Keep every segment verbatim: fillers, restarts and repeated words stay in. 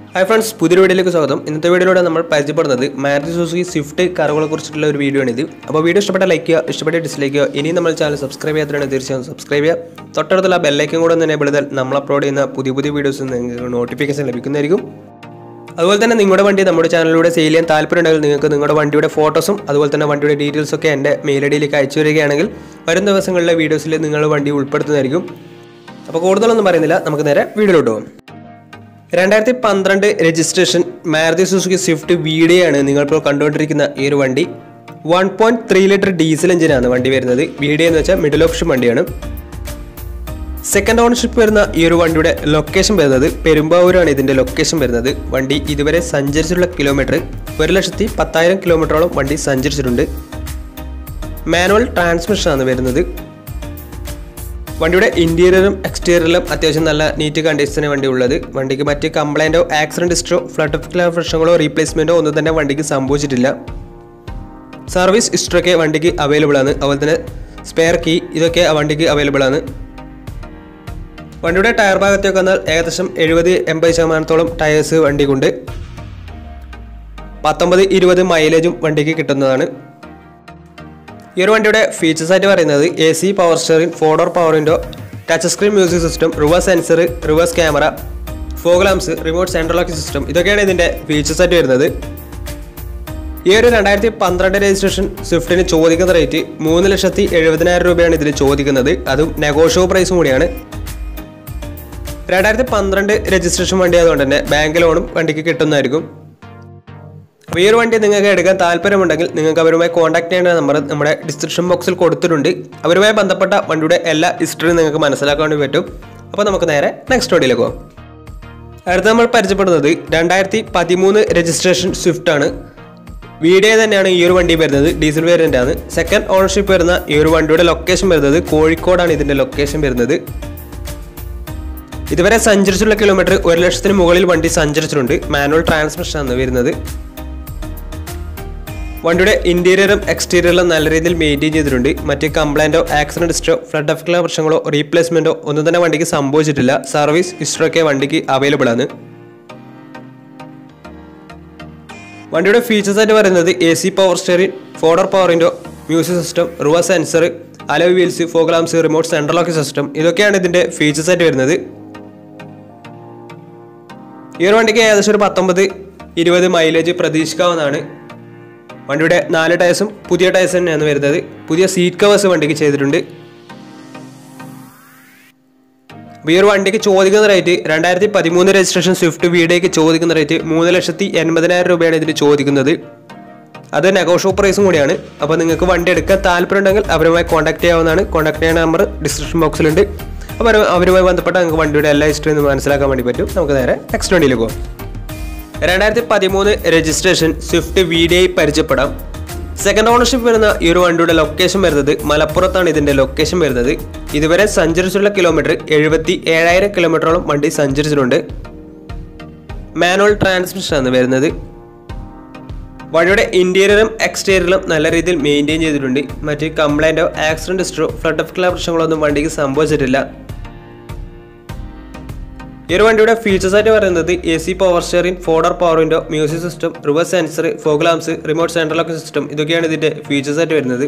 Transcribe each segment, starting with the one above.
Hi friends, പുതിയൊരു വീഡിയോയിലേക്ക് സ്വാഗതം. ഇന്നത്തെ വീഡിയോയിലൂടെ നമ്മൾ പരിചയപ്പെടുന്നത് Maruti Suzuki Swift കാറുകളെക്കുറിച്ചുള്ള ഒരു വീഡിയോ ആണ് ഇത്. അപ്പോൾ വീഡിയോ ഇഷ്ടപ്പെട്ടാൽ ലൈക്ക് ചെയ്യുക, ഇഷ്ടപ്പെട്ടാൽ ഡിസ്ലൈക്ക് ചെയ്യുക. ഇനി നമ്മൾ ചാനൽ സബ്സ്ക്രൈബ് ചെയ്യാത്തവരാണെങ്കിൽ തീർച്ചയായും സബ്സ്ക്രൈബ് ചെയ്യുക. തൊട്ടടുത്തുള്ള ബെൽ ഐക്കൺ കൂടെ ഒന്ന് എനേബിൾ ചെയ്താൽ നമ്മൾ അപ്ലോഡ് ചെയ്യുന്ന പുതിയ പുതിയ വീഡിയോസ് നിങ്ങൾക്ക് നോട്ടിഫിക്കേഷൻ ലഭിക്കുന്നതായിരിക്കും. അതുപോലെ തന്നെ നിങ്ങളുടെ വണ്ടി നമ്മുടെ ചാനലിലൂടെ സെയിൽ ചെയ്യാൻ താല്പര്യമുണ്ടെങ്കിൽ നിങ്ങൾക്ക് നിങ്ങളുടെ വണ്ടിയുടെ ഫോട്ടോസും അതുപോലെ തന്നെ വണ്ടിയുടെ ഡീറ്റെയിൽസ് ഒക്കെ എൻ്റെ മെയിൽ ഐ ഡിയിലേക്ക് അയച്ചു വരികയാണെങ്കിൽ വരും ദിവസങ്ങളിലെ വീഡിയോസിൽ നിങ്ങളുടെ വണ്ടി ഉൾപ്പെടുത്തുന്നതായിരിക്കും. അപ്പോൾ കൂടുതലൊന്നും പറയുന്നില്ല, നമുക്ക് നേരെ വീഡിയോയിലോട്ട് പോകാം. രണ്ടായിരത്തി പന്ത്രണ്ട് രജിസ്ട്രേഷൻ മാരുതി സുസുക്കി സ്വിഫ്റ്റ് വീഡിയോയാണ് നിങ്ങളിപ്പോൾ കണ്ടുകൊണ്ടിരിക്കുന്ന ഈ ഒരു വണ്ടി. One point three litre diesel എഞ്ചിനാണ് വണ്ടി വരുന്നത്. വീഡിയോ എന്ന് വെച്ചാൽ മിഡിൽ ഓപ്ഷൻ വണ്ടിയാണ്. സെക്കൻഡ് ഓണർഷിപ്പ് വരുന്ന ഈ ഒരു വണ്ടിയുടെ ലൊക്കേഷൻ വരുന്നത് പെരുമ്പാവൂരാണ് ഇതിൻ്റെ ലൊക്കേഷൻ വരുന്നത്. വണ്ടി ഇതുവരെ സഞ്ചരിച്ചിട്ടുള്ള കിലോമീറ്റർ ഒരു ലക്ഷത്തി പത്തായിരം കിലോമീറ്ററോളം വണ്ടി സഞ്ചരിച്ചിട്ടുണ്ട്. മാനുവൽ ട്രാൻസ്മിഷനാണ് വരുന്നത്. വണ്ടിയുടെ ഇൻറ്റീരിയറും എക്സ്റ്റീരിയറിലും അത്യാവശ്യം നല്ല നീറ്റ് കണ്ടീഷനാണ് വണ്ടി ഉള്ളത്. വണ്ടിക്ക് മറ്റ് കംപ്ലൈൻറ്റോ ആക്സിഡൻറ്റ് ഹിസ്റ്ററോ ഫ്ലഡ് ഓഫ് പ്രശ്നങ്ങളോ റീപ്ലേസ്മെൻറ്റോ ഒന്നും തന്നെ വണ്ടിക്ക് സംഭവിച്ചിട്ടില്ല. സർവീസ് ഹിസ്റ്ററൊക്കെ വണ്ടിക്ക് അവൈലബിൾ ആണ്. അതുപോലെ തന്നെ സ്പെയർ കീ ഇതൊക്കെ വണ്ടിക്ക് അവൈലബിൾ ആണ്. വണ്ടിയുടെ ടയർ ഭാഗത്തേക്ക് വന്നാൽ ഏകദേശം എഴുപത് എൺപത് ശതമാനത്തോളം ടയേഴ്സ് വണ്ടിക്കുണ്ട്. പത്തൊമ്പത് ഇരുപത് മൈലേജും വണ്ടിക്ക് കിട്ടുന്നതാണ്. ഈ ഒരു വണ്ടിയുടെ ഫീച്ചേഴ്സ് ആയിട്ട് പറയുന്നത് A C power steering, four door power window, touch screen music system, reverse sensor, reverse camera, fog lamps, remote central locking system ഇതൊക്കെയാണ് ഇതിൻ്റെ ഫീച്ചേഴ്സ് ആയിട്ട് വരുന്നത്. ഈ ഒരു രണ്ടായിരത്തി പന്ത്രണ്ട് രജിസ്ട്രേഷൻ സ്വിഫ്റ്റിന് ചോദിക്കുന്ന റേറ്റ് മൂന്ന് ലക്ഷത്തി എഴുപതിനായിരം രൂപയാണ് ഇതിന് ചോദിക്കുന്നത്. അതും നെഗോഷ്യബിൾ പ്രൈസും കൂടിയാണ്. രണ്ടായിരത്തി പന്ത്രണ്ട് രജിസ്ട്രേഷൻ വണ്ടി ആയതുകൊണ്ട് തന്നെ ബാങ്ക് ലോണും വണ്ടിക്ക് കിട്ടുന്നതായിരിക്കും. അപ്പോൾ ഈ ഒരു വണ്ടി നിങ്ങൾക്ക് എടുക്കാൻ താല്പര്യമുണ്ടെങ്കിൽ നിങ്ങൾക്ക് അവരുമായി കോൺടാക്ട് ചെയ്യേണ്ട നമ്പർ നമ്മുടെ ഡിസ്ക്രിപ്ഷൻ ബോക്സിൽ കൊടുത്തിട്ടുണ്ട്. അവരുമായി ബന്ധപ്പെട്ട വണ്ടിയുടെ എല്ലാ ഹിസ്റ്ററിയും നിങ്ങൾക്ക് മനസ്സിലാക്കാൻ വേണ്ടി പറ്റും. അപ്പോൾ നമുക്ക് നേരെ നെക്സ്റ്റ് വണ്ടിയിലേക്ക് പോകാം. അടുത്ത നമ്മൾ പരിചയപ്പെടുന്നത് രണ്ടായിരത്തി പതിമൂന്ന് രജിസ്ട്രേഷൻ സ്വിഫ്റ്റ് ആണ്. വീഡിയോ തന്നെയാണ് ഈ ഒരു വണ്ടി വരുന്നത്. ഡീസൽ വേരിയൻ്റ് ആണ്. സെക്കൻഡ് ഓണർഷിപ്പ് വരുന്ന ഈ ഒരു വണ്ടിയുടെ ലൊക്കേഷൻ വരുന്നത് കോഴിക്കോടാണ് ഇതിൻ്റെ ലൊക്കേഷൻ വരുന്നത്. ഇതുവരെ സഞ്ചരിച്ചുള്ള കിലോമീറ്റർ ഒരു ലക്ഷത്തിന് മുകളിൽ വണ്ടി സഞ്ചരിച്ചിട്ടുണ്ട്. മാനുവൽ ട്രാൻസ്മിഷനാണ് വരുന്നത്. വണ്ടിയുടെ ഇൻറ്റീരിയറും എക്സ്റ്റീരിയറും നല്ല രീതിയിൽ മെയിൻറ്റെയിൻ ചെയ്തിട്ടുണ്ട്. മറ്റ് കംപ്ലൈൻറ്റോ ആക്സിഡൻറ്റ് ഹിസ്റ്ററോ ഫ്ലഡ് ഓഫ് പ്രശ്നങ്ങളോ റീപ്ലേസ്മെൻറ്റോ ഒന്നും തന്നെ വണ്ടിക്ക് സംഭവിച്ചിട്ടില്ല. സർവീസ് ഹിസ്റ്ററൊക്കെ വണ്ടിക്ക് അവൈലബിൾ ആണ്. വണ്ടിയുടെ ഫീച്ചേഴ്സ് ആയിട്ട് പറയുന്നത് A C power steering, four door power window, music system, reverse sensor, alloy wheels, fog lamps, remote central locking system ഇതൊക്കെയാണ് ഇതിൻ്റെ ഫീച്ചേഴ്സ് ആയിട്ട് വരുന്നത്. ഈ ഒരു വണ്ടിക്ക് ഏകദേശം ഒരു പത്തൊമ്പത് ഇരുപത് മൈലേജ് പ്രതീക്ഷിക്കാവുന്നതാണ്. വണ്ടിയുടെ നാല് ടയേഴ്സും പുതിയ ടയേഴ്സ് തന്നെയാണ് വരുന്നത്. പുതിയ സീറ്റ് കവേഴ്സ് വണ്ടിക്ക് ചെയ്തിട്ടുണ്ട്. അപ്പോൾ ഈ ഒരു വണ്ടിക്ക് ചോദിക്കുന്ന റേറ്റ് രണ്ടായിരത്തി പതിമൂന്ന് രജിസ്ട്രേഷൻ സ്വിഫ്റ്റ് വീഡിയോയ്ക്ക് ചോദിക്കുന്ന റേറ്റ് മൂന്ന് ലക്ഷത്തി എൺപതിനായിരം രൂപയാണ് ഇതിന് ചോദിക്കുന്നത്. അത് നെഗോഷ്യബിൾ പ്രൈസും കൂടിയാണ്. അപ്പോൾ നിങ്ങൾക്ക് വണ്ടി എടുക്കാൻ താല്പര്യമുണ്ടെങ്കിൽ അവരുമായി കോൺടാക്ട് ചെയ്യാവുന്നതാണ്. കോൺടാക്ട് ചെയ്യുന്ന നമ്പർ ഡിസ്ക്രിപ്ഷൻ ബോക്സിലുണ്ട്. അപ്പോൾ അവരുമായി ബന്ധപ്പെട്ട നിങ്ങൾക്ക് വണ്ടിയുടെ എല്ലാ ഹിസ്റ്ററിയും മനസ്സിലാക്കാൻ വേണ്ടി പറ്റും. നമുക്ക് നേരെ നെക്സ്റ്റ് വണ്ടിയിലേക്ക് പോകാം. രണ്ടായിരത്തി പതിമൂന്ന് രജിസ്ട്രേഷൻ സ്വിഫ്റ്റ് വീഡിയോയിൽ പരിചയപ്പെടാം. സെക്കൻഡ് ഓണർഷിപ്പ് വരുന്ന ഈ ഒരു വണ്ടിയുടെ ലൊക്കേഷൻ വരുന്നത് മലപ്പുറത്താണ് ഇതിൻ്റെ ലൊക്കേഷൻ വരുന്നത്. ഇതുവരെ സഞ്ചരിച്ചിട്ടുള്ള കിലോമീറ്റർ എഴുപത്തി ഏഴായിരം കിലോമീറ്ററോളം വണ്ടി സഞ്ചരിച്ചിട്ടുണ്ട്. മാനുവൽ ട്രാൻസ്മിഷനാണ് വരുന്നത്. വണ്ടിയുടെ ഇൻറ്റീരിയറും എക്സ്റ്റീരിയറും നല്ല രീതിയിൽ മെയിൻറ്റെയിൻ ചെയ്തിട്ടുണ്ട്. മറ്റ് കംപ്ലൈൻറ്റോ ആക്സിഡൻറ്റ് ഹിസ്റ്ററോ ഫ്ലഡ് ഓഫ് പ്രശ്നങ്ങളൊന്നും വണ്ടിക്ക് സംഭവിച്ചിട്ടില്ല. ഈ ഒരു വണ്ടിയുടെ ഫീച്ചേഴ്സ് ആയിട്ട് പറയുന്നത് A C power steering, four door power window, music system, reverse sensor, fog lamps, remote central locking system ഇതൊക്കെയാണ് ഇതിൻ്റെ ഫീച്ചേഴ്സ് ആയിട്ട് വരുന്നത്.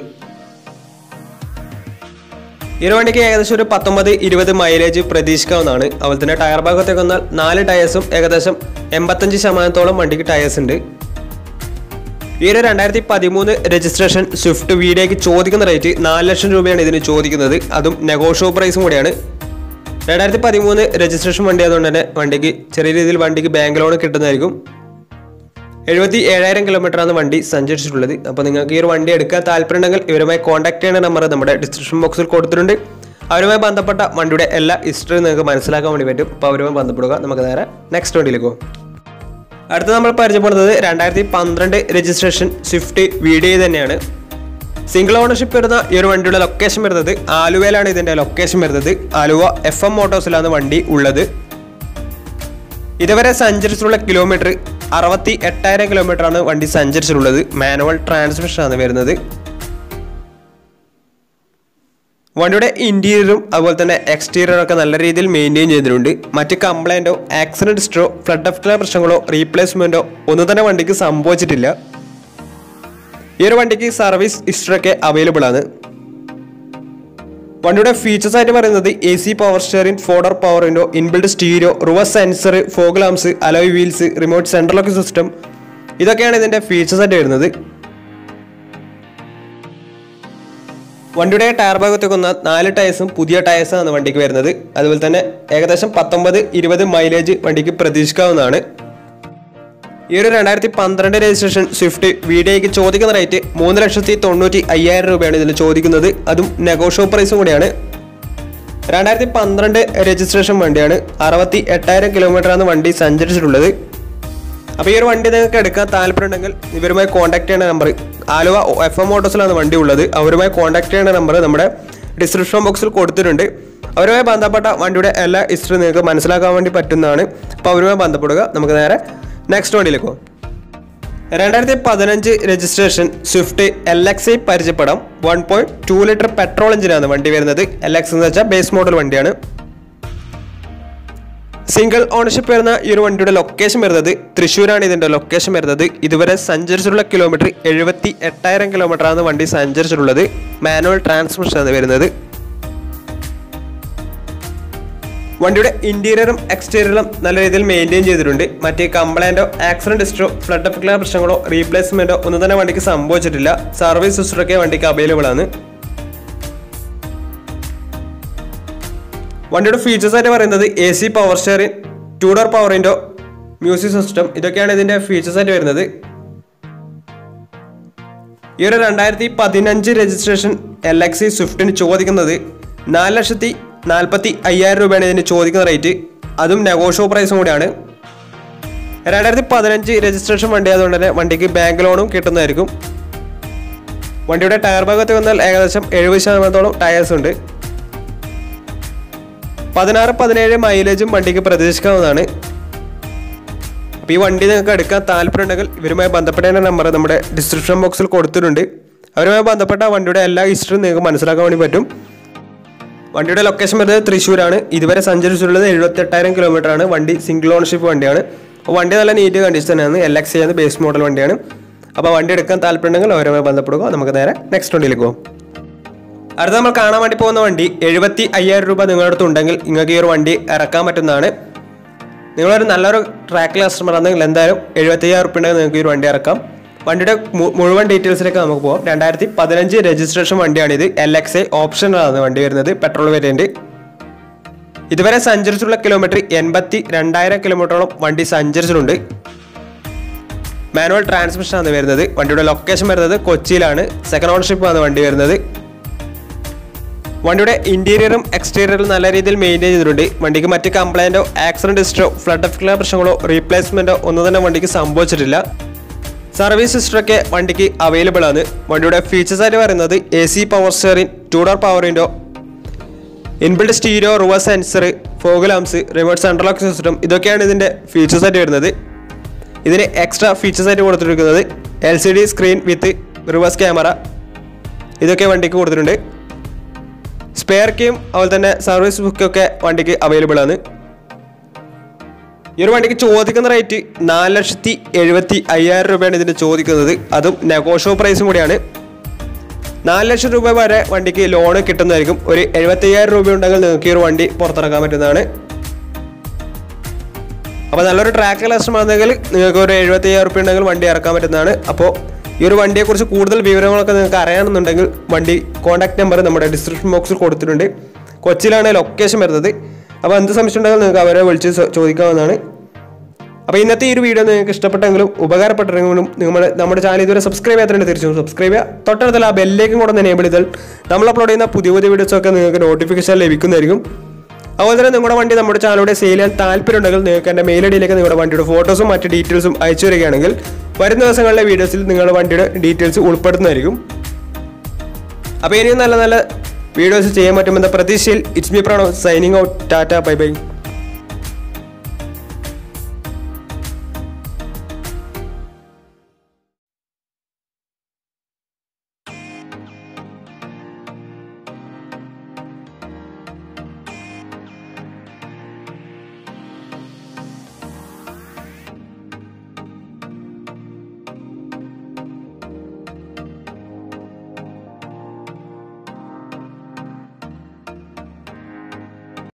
ഈ ഒരു വണ്ടിക്ക് ഏകദേശം ഒരു പത്തൊമ്പത് ഇരുപത് മൈലേജ് പ്രതീക്ഷിക്കാവുന്നതാണ്. അതുപോലെ തന്നെ ടയർ ഭാഗത്തേക്ക് വന്നാൽ നാല് ടയേഴ്സും ഏകദേശം എൺപത്തഞ്ച് ശതമാനത്തോളം വണ്ടിക്ക് ടയേഴ്സ് ഉണ്ട്. ഈ ഒരു രണ്ടായിരത്തി പതിമൂന്ന് രജിസ്ട്രേഷൻ സ്വിഫ്റ്റ് വീഡിയോയ്ക്ക് ചോദിക്കുന്ന റേറ്റ് നാല് ലക്ഷം രൂപയാണ് ഇതിന് ചോദിക്കുന്നത്. അതും നെഗോഷ്യബിൾ പ്രൈസും കൂടിയാണ്. രണ്ടായിരത്തി പതിമൂന്ന് രജിസ്ട്രേഷൻ വണ്ടി ആയതുകൊണ്ട് തന്നെ വണ്ടിക്ക് ചെറിയ രീതിയിൽ വണ്ടിക്ക് ബാങ്ക് ലോൺ കിട്ടുന്നതായിരിക്കും. എഴുപത്തി ഏഴായിരം കിലോമീറ്ററാണ് വണ്ടി സഞ്ചരിച്ചിട്ടുള്ളത്. അപ്പോൾ നിങ്ങൾക്ക് ഈ ഒരു വണ്ടി എടുക്കാൻ താല്പര്യമുണ്ടെങ്കിൽ ഇവരുമായി കോൺടാക്ട് ചെയ്യുന്ന നമ്പർ നമ്മുടെ ഡിസ്ക്രിപ്ഷൻ ബോക്സിൽ കൊടുത്തിട്ടുണ്ട്. അവരുമായി ബന്ധപ്പെട്ട വണ്ടിയുടെ എല്ലാ ഹിസ്റ്ററിയും നിങ്ങൾക്ക് മനസ്സിലാക്കാൻ വേണ്ടി പറ്റും. അപ്പോൾ അവരുമായി ബന്ധപ്പെടുക. നമുക്ക് നേരെ നെക്സ്റ്റ് വണ്ടിയിലേക്ക് പോകും. അടുത്ത നമ്മൾ പരിചയപ്പെടുന്നത് രണ്ടായിരത്തി പന്ത്രണ്ട് രജിസ്ട്രേഷൻ സ്വിഫ്റ്റ് വീഡിയോ തന്നെയാണ്. സിംഗിൾ ഓണർഷിപ്പ് വരുന്ന ഈ ഒരു വണ്ടിയുടെ ലൊക്കേഷൻ വരുന്നത് ആലുവയിലാണ് ഇതിൻ്റെ ലൊക്കേഷൻ വരുന്നത്. ആലുവ എഫ് എം മോട്ടോഴ്സിലാണ് വണ്ടി ഉള്ളത്. ഇതുവരെ സഞ്ചരിച്ചിട്ടുള്ള കിലോമീറ്റർ അറുപത്തി എട്ടായിരം കിലോമീറ്ററാണ് വണ്ടി സഞ്ചരിച്ചിട്ടുള്ളത്. മാനുവൽ ട്രാൻസ്മിഷനാണ് വരുന്നത്. വണ്ടിയുടെ ഇൻറ്റീരിയറും അതുപോലെ തന്നെ എക്സ്റ്റീരിയറും ഒക്കെ നല്ല രീതിയിൽ മെയിൻറ്റെയിൻ ചെയ്തിട്ടുണ്ട്. മറ്റ് കംപ്ലൈൻറ്റോ ആക്സിഡൻറ്റ് ഹിസ്റ്ററോ ഫ്ലഡ് ഓഫ് പ്രശ്നങ്ങളോ റീപ്ലേസ്മെൻറ്റോ ഒന്നും തന്നെ വണ്ടിക്ക് സംഭവിച്ചിട്ടില്ല. ഈ ഒരു വണ്ടിക്ക് സർവീസ് ഹിസ്റ്ററൊക്കെ അവൈലബിൾ ആണ്. വണ്ടിയുടെ ഫീച്ചേഴ്സ് ആയിട്ട് പറയുന്നത് A C power steering, four door power window, inbuilt stereo, reverse sensor, fog lamps, alloy wheels, remote central lock system, ഇതൊക്കെയാണ് ഇതിൻ്റെ ഫീച്ചേഴ്സ് ആയിട്ട് വരുന്നത്. വണ്ടിയുടെ ടയർ ഭാഗത്തേക്ക് വന്ന നാല് ടയർസും പുതിയ ടയർസാണ് വണ്ടിക്ക് വരുന്നത്. അതുപോലെ തന്നെ ഏകദേശം പത്തൊമ്പത് ഇരുപത് മൈലേജ് വണ്ടിക്ക് പ്രതീക്ഷിക്കാവുന്നതാണ്. ഈ ഒരു രണ്ടായിരത്തി പന്ത്രണ്ട് രജിസ്ട്രേഷൻ സ്വിഫ്റ്റ് വീഡിയോയ്ക്ക് ചോദിക്കുന്ന റേറ്റ് മൂന്ന് ലക്ഷത്തി തൊണ്ണൂറ്റി അയ്യായിരം രൂപയാണ് ഇതിൽ ചോദിക്കുന്നത്. അതും നെഗോഷ്യബിൾ പ്രൈസും കൂടിയാണ്. രണ്ടായിരത്തി പന്ത്രണ്ട് രജിസ്ട്രേഷൻ വണ്ടിയാണ്. അറുപത്തി എട്ടായിരം കിലോമീറ്ററാണ് വണ്ടി സഞ്ചരിച്ചിട്ടുള്ളത്. അപ്പോൾ ഈ ഒരു വണ്ടി നിങ്ങൾക്ക് എടുക്കാൻ താല്പര്യമുണ്ടെങ്കിൽ ഇവരുമായി കോൺടാക്ട് ചെയ്യേണ്ട നമ്പർ, ആലുവ എഫ് എം മോട്ടോഴ്സിലാണ് വണ്ടി ഉള്ളത്. അവരുമായി കോൺടാക്ട് ചെയ്യേണ്ട നമ്പർ നമ്മുടെ ഡിസ്ക്രിപ്ഷൻ ബോക്സിൽ കൊടുത്തിട്ടുണ്ട്. അവരുമായി ബന്ധപ്പെട്ട വണ്ടിയുടെ എല്ലാ ഹിസ്റ്ററി നിങ്ങൾക്ക് മനസ്സിലാക്കാൻ വേണ്ടി പറ്റുന്നതാണ്. അപ്പോൾ അവരുമായി ബന്ധപ്പെടുക. നമുക്ക് നേരെ നെക്സ്റ്റ് വണ്ടിയിലേക്ക് പോകും. രണ്ടായിരത്തി പതിനഞ്ച് registration Swift L X I പരിചയപ്പെടാം. One point two litre petrol എഞ്ചിനാണ് വണ്ടി വരുന്നത്. എൽ എക്സ് എന്ന് വെച്ചാൽ ബേസ് മോഡൽ വണ്ടിയാണ്. സിംഗിൾ ഓണർഷിപ്പ് വരുന്ന ഈ ഒരു വണ്ടിയുടെ ലൊക്കേഷൻ വരുന്നത് തൃശ്ശൂരാണ്. ഇതിൻ്റെ ലൊക്കേഷൻ വരുന്നത്. ഇതുവരെ സഞ്ചരിച്ചിട്ടുള്ള കിലോമീറ്റർ എഴുപത്തി എട്ടായിരം കിലോമീറ്ററാണ് വണ്ടി സഞ്ചരിച്ചിട്ടുള്ളത്. മാനുവൽ ട്രാൻസ്മിഷനാണ് വരുന്നത്. വണ്ടിയുടെ ഇൻറ്റീരിയറും എക്സ്റ്റീരിയറും നല്ല രീതിയിൽ മെയിൻറ്റെയിൻ ചെയ്തിട്ടുണ്ട്. മറ്റേ കംപ്ലൈൻറ്റോ ആക്സിഡൻറ്റ് ഹിസ്റ്ററോ ഫ്ലഡ് ഓഫ് പ്രശ്നങ്ങളോ റീപ്ലേസ്മെൻറ്റോ ഒന്നും തന്നെ വണ്ടിക്ക് സംഭവിച്ചിട്ടില്ല. സർവീസ് ഹിസ്റ്ററൊക്കെ വണ്ടിക്ക് അവൈലബിൾ ആണ്. വണ്ടിയുടെ ഫീച്ചേഴ്സ് ആയിട്ട് പറയുന്നത് A C power steering, two door power window, music system, ഇതൊക്കെയാണ് ഇതിൻ്റെ ഫീച്ചേഴ്സ് ആയിട്ട് വരുന്നത്. ഈ ഒരു രണ്ടായിരത്തി പതിനഞ്ച് രജിസ്ട്രേഷൻ എൽ എക്സ് ഐ സ്വിഫ്റ്റിന് ചോദിക്കുന്നത് നാല് ലക്ഷത്തി നാൽപ്പത്തി അയ്യായിരം രൂപയാണ് ഇതിന് ചോദിക്കുന്ന റേറ്റ്. അതും നെഗോഷ്യബിൾ പ്രൈസും കൂടിയാണ്. രണ്ടായിരത്തി പതിനഞ്ച് രജിസ്ട്രേഷൻ വണ്ടി ആയതുകൊണ്ട് തന്നെ വണ്ടിക്ക് ബാങ്ക് ലോണും കിട്ടുന്നതായിരിക്കും. വണ്ടിയുടെ ടയർ ഭാഗത്ത് വന്നാൽ ഏകദേശം എഴുപത് ശതമാനത്തോളം ടയേഴ്സ് ഉണ്ട്. പതിനാറ് പതിനേഴ് മൈലേജും വണ്ടിക്ക് പ്രതീക്ഷിക്കാവുന്നതാണ്. അപ്പോൾ ഈ വണ്ടി നിങ്ങൾക്ക് എടുക്കാൻ താല്പര്യമുണ്ടെങ്കിൽ ഇവരുമായി ബന്ധപ്പെട്ടതിൻ്റെ നമ്പർ നമ്മുടെ ഡിസ്ക്രിപ്ഷൻ ബോക്സിൽ കൊടുത്തിട്ടുണ്ട്. അവരുമായി ബന്ധപ്പെട്ട വണ്ടിയുടെ എല്ലാ ഹിസ്റ്ററിയും നിങ്ങൾക്ക് മനസ്സിലാക്കാൻ വേണ്ടി പറ്റും. വണ്ടിയുടെ ലൊക്കേഷൻ വരുന്നത് തൃശ്ശൂരാണ്. ഇതുവരെ സഞ്ചരിച്ചിട്ടുള്ളത് എഴുപത്തി എട്ടായിരം കിലോമീറ്റർ ആണ്. വണ്ടി സിംഗിൾ ഓണർഷിപ്പ് വണ്ടിയാണ്. അപ്പോൾ വണ്ടി നല്ല നീറ്റ് കണ്ടീഷൻ തന്നെയാണ്. എൽ എക്സ് ആണ് ബേസ് മോഡൽ വണ്ടിയാണ്. അപ്പോൾ വണ്ടി എടുക്കാൻ താല്പര്യമുണ്ടെങ്കിൽ അവരുമായി ബന്ധപ്പെടുക. നമുക്ക് നേരെ നെക്സ്റ്റ് വണ്ടിയിലേക്ക് പോകും. അടുത്ത നമ്മൾ കാണാൻ വേണ്ടി പോകുന്ന വണ്ടി എഴുപത്തി അയ്യായിരം രൂപ നിങ്ങളുടെ അടുത്തുണ്ടെങ്കിൽ നിങ്ങൾക്ക് ഈ ഒരു വണ്ടി ഇറക്കാൻ പറ്റുന്നതാണ്. നിങ്ങളൊരു നല്ലൊരു ട്രാക്ക് കസ്റ്റമർ ആണെങ്കിൽ എന്തായാലും എഴുപത്തി അയ്യായിരം റുപ്യ ഉണ്ടെങ്കിൽ നിങ്ങൾക്ക് ഈ ഒരു വണ്ടി ഇറക്കാം. വണ്ടിയുടെ മുഴുവൻ ഡീറ്റെയിൽസിലേക്ക് നമുക്ക് പോകാം. രണ്ടായിരത്തി പതിനഞ്ച് രജിസ്ട്രേഷൻ വണ്ടിയാണിത്. എൽ എക്സ് ഐ ഓപ്ഷനാണ് വണ്ടി വരുന്നത്. Petrol variant. ഇതുവരെ സഞ്ചരിച്ചിട്ടുള്ള കിലോമീറ്റർ എൺപത്തി രണ്ടായിരം കിലോമീറ്ററോളം വണ്ടി സഞ്ചരിച്ചിട്ടുണ്ട്. മാനുവൽ ട്രാൻസ്മിഷനാണ് വരുന്നത്. വണ്ടിയുടെ ലൊക്കേഷൻ വരുന്നത് കൊച്ചിയിലാണ്. സെക്കൻഡ് ഓണർഷിപ്പ് ആണ് വണ്ടി വരുന്നത്. വണ്ടിയുടെ ഇൻറ്റീരിയറും എക്സ്റ്റീരിയറും നല്ല രീതിയിൽ മെയിൻറ്റെയിൻ ചെയ്തിട്ടുണ്ട്. വണ്ടിക്ക് മറ്റ് കംപ്ലൈൻറ്റോ ആക്സിഡൻറ്റ് ഹിസ്റ്ററോ ഫ്ലഡ് ഓഫ് പ്രശ്നങ്ങളോ റീപ്ലേസ്മെൻറ്റോ ഒന്നും തന്നെ വണ്ടിക്ക് സംഭവിച്ചിട്ടില്ല. സർവീസ് ഹിസ്റ്ററൊക്കെ വണ്ടിക്ക് അവൈലബിൾ ആണ്. വണ്ടിയുടെ ഫീച്ചേഴ്സ് ആയിട്ട് പറയുന്നത് A C power steering, two door power window, inbuilt stereo, reverse sensor, fog lamps, remote central lock system, ഇതൊക്കെയാണ് ഇതിൻ്റെ ഫീച്ചേഴ്സ് ആയിട്ട് വരുന്നത്. ഇതിന് എക്സ്ട്രാ ഫീച്ചേഴ്സ് ആയിട്ട് കൊടുത്തിരിക്കുന്നത് L C D screen with reverse camera, ഇതൊക്കെ വണ്ടിക്ക് കൊടുത്തിട്ടുണ്ട്. സ്പെയർ കീയും അതുപോലെ തന്നെ സർവീസ് ബുക്കൊക്കെ വണ്ടിക്ക് അവൈലബിൾ ആണ്. ഈ ഒരു വണ്ടിക്ക് ചോദിക്കുന്ന റേറ്റ് നാല് ലക്ഷത്തി എഴുപത്തി അയ്യായിരം രൂപയാണ് ഇതിന് ചോദിക്കുന്നത്. അതും നെഗോഷ്യബിൾ പ്രൈസും കൂടിയാണ്. നാല് ലക്ഷം രൂപ വരെ വണ്ടിക്ക് ലോണ് കിട്ടുന്നതായിരിക്കും. ഒരു എഴുപത്തി അയ്യായിരം രൂപ ഉണ്ടെങ്കിൽ നിങ്ങൾക്ക് ഈ ഒരു വണ്ടി പുറത്തിറക്കാൻ പറ്റുന്നതാണ്. അപ്പോൾ നല്ലൊരു ട്രാക്ക് കസ്റ്റമറാണെങ്കിൽ നിങ്ങൾക്ക് ഒരു എഴുപത്തി അയ്യായിരം രൂപ ഉണ്ടെങ്കിൽ വണ്ടി ഇറക്കാൻ പറ്റുന്നതാണ്. അപ്പോൾ ഈ ഒരു വണ്ടിയെക്കുറിച്ച് കൂടുതൽ വിവരങ്ങളൊക്കെ നിങ്ങൾക്ക് അറിയണമെന്നുണ്ടെങ്കിൽ വണ്ടി കോൺടാക്ട് നമ്പർ നമ്മുടെ ഡിസ്ക്രിപ്ഷൻ ബോക്സിൽ കൊടുത്തിട്ടുണ്ട്. കൊച്ചിയിലാണ് ലൊക്കേഷൻ വരുന്നത്. അപ്പോൾ എന്ത് സംശയം ഉണ്ടെങ്കിൽ നിങ്ങൾക്ക് അവരെ വിളിച്ച് ചോദിക്കാവുന്നതാണ്. അപ്പോൾ ഇന്നത്തെ ഈ ഒരു വീഡിയോ നിങ്ങൾക്ക് ഇഷ്ടപ്പെട്ടെങ്കിലും ഉപകാരപ്പെട്ടെങ്കിലും നിങ്ങൾ നമ്മുടെ ചാനൽ ഇതുവരെ സബ്സ്ക്രൈബ് ചെയ്യാത്തതിന് തീർച്ചയായും സബ്സ്ക്രൈബ് ചെയ്യുക. തൊട്ടടുത്തുള്ള ആ ബെല്ലേക്കും കൂടെ ഒന്ന് എനേബിൾ ചെയ്താൽ നമ്മൾ അപ്ലോഡ് ചെയ്യുന്ന പുതിയ പുതിയ വീഡിയോസൊക്കെ നിങ്ങൾക്ക് നോട്ടിഫിക്കേഷൻ ലഭിക്കുന്നതായിരിക്കും. അതുപോലെ തന്നെ നിങ്ങളുടെ വണ്ടി നമ്മുടെ ചാനലിലൂടെ സെയിൽ ചെയ്യാൻ താല്പര്യമുണ്ടെങ്കിൽ നിങ്ങൾക്ക് എൻ്റെ മെയിൽ ഐ ഡിയിലേക്ക് നിങ്ങളുടെ വണ്ടിയുടെ ഫോട്ടോസും മറ്റ് ഡീറ്റെയിൽസും അയച്ചു വരികയാണെങ്കിൽ വരുന്ന ദിവസങ്ങളിലെ വീഡിയോസിൽ നിങ്ങളുടെ വണ്ടിയുടെ ഡീറ്റെയിൽസ് ഉൾപ്പെടുന്നതായിരിക്കും. അപ്പോൾ ഇനിയും നല്ല നല്ല വീഡിയോസ് ചെയ്യാൻ പറ്റുമെന്ന പ്രതീക്ഷയിൽ it's me Pranav signing out. ടാറ്റ, ബൈ ബൈ.